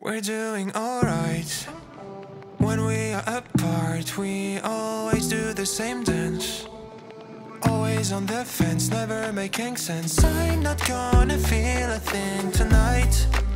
We're doing alright. When we are apart, we always do the same dance. Always on the fence, never making sense. I'm not gonna feel a thing tonight.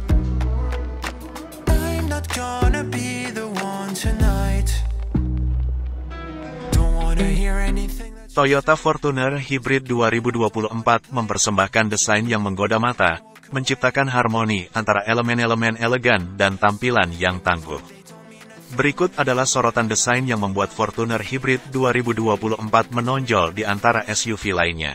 I'm not gonna be the one tonight. Don't wanna hear anything. Toyota Fortuner Hybrid 2024 mempersembahkan desain yang menggoda mata, menciptakan harmoni antara elemen-elemen elegan dan tampilan yang tangguh. Berikut adalah sorotan desain yang membuat Fortuner Hybrid 2024 menonjol di antara SUV lainnya.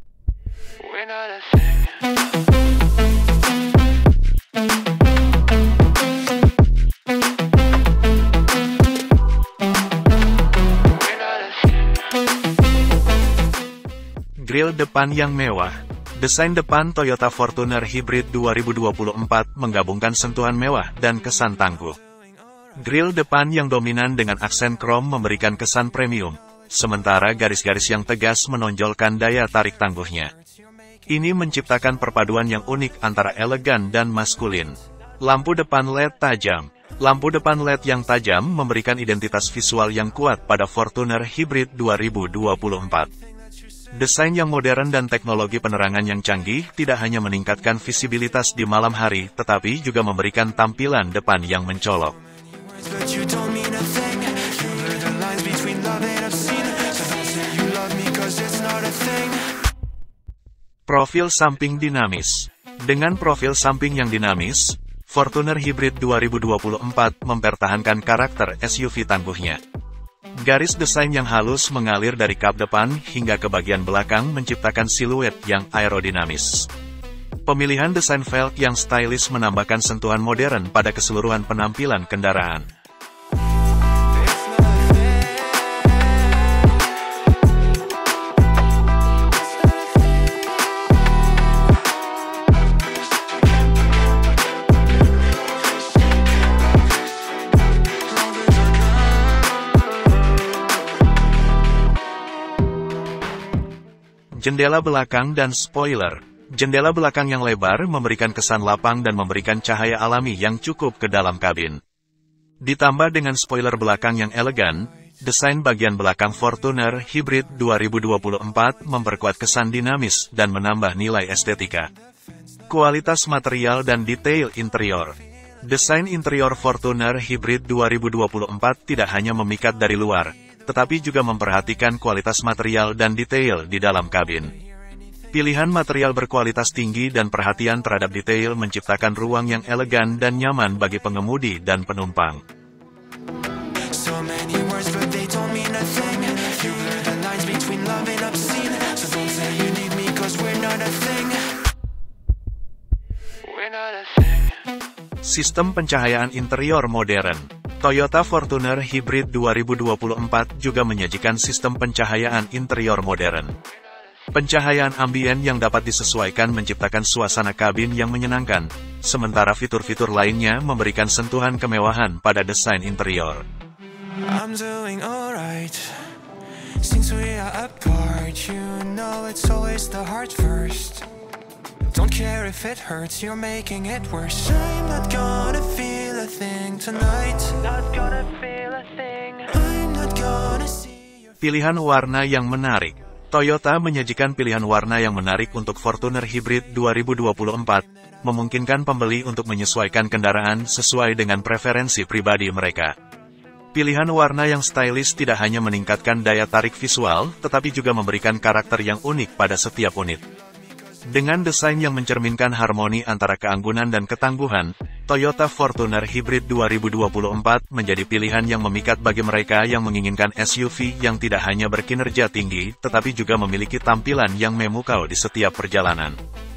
Grill depan yang mewah. Desain depan Toyota Fortuner Hybrid 2024 menggabungkan sentuhan mewah dan kesan tangguh. Grill depan yang dominan dengan aksen krom memberikan kesan premium, sementara garis-garis yang tegas menonjolkan daya tarik tangguhnya. Ini menciptakan perpaduan yang unik antara elegan dan maskulin. Lampu depan LED tajam. Lampu depan LED yang tajam memberikan identitas visual yang kuat pada Fortuner Hybrid 2024. Desain yang modern dan teknologi penerangan yang canggih tidak hanya meningkatkan visibilitas di malam hari, tetapi juga memberikan tampilan depan yang mencolok. Profil samping dinamis. Dengan profil samping yang dinamis, Fortuner Hybrid 2024 mempertahankan karakter SUV tangguhnya. Garis desain yang halus mengalir dari kap depan hingga ke bagian belakang menciptakan siluet yang aerodinamis. Pemilihan desain velg yang stylish menambahkan sentuhan modern pada keseluruhan penampilan kendaraan. Jendela belakang dan spoiler. Jendela belakang yang lebar memberikan kesan lapang dan memberikan cahaya alami yang cukup ke dalam kabin. Ditambah dengan spoiler belakang yang elegan, desain bagian belakang Fortuner Hybrid 2024 memperkuat kesan dinamis dan menambah nilai estetika. Kualitas material dan detail interior. Desain interior Fortuner Hybrid 2024 tidak hanya memikat dari luar, tetapi juga memperhatikan kualitas material dan detail di dalam kabin. Pilihan material berkualitas tinggi dan perhatian terhadap detail menciptakan ruang yang elegan dan nyaman bagi pengemudi dan penumpang. Sistem pencahayaan interior modern. Toyota Fortuner Hybrid 2024 juga menyajikan sistem pencahayaan interior modern. Pencahayaan ambien yang dapat disesuaikan menciptakan suasana kabin yang menyenangkan, sementara fitur-fitur lainnya memberikan sentuhan kemewahan pada desain interior. I'm doing alright. Since we are apart, you know it's always the heart first. Don't care if it hurts, you're making it worse. I'm not gonna feel a thing tonight. Not gonna feel a thing. I'm not gonna see your... Pilihan warna yang menarik. Toyota menyajikan pilihan warna yang menarik untuk Fortuner Hybrid 2024, memungkinkan pembeli untuk menyesuaikan kendaraan sesuai dengan preferensi pribadi mereka. Pilihan warna yang stylish tidak hanya meningkatkan daya tarik visual, tetapi juga memberikan karakter yang unik pada setiap unit. Dengan desain yang mencerminkan harmoni antara keanggunan dan ketangguhan, Toyota Fortuner Hybrid 2024 menjadi pilihan yang memikat bagi mereka yang menginginkan SUV yang tidak hanya berkinerja tinggi, tetapi juga memiliki tampilan yang memukau di setiap perjalanan.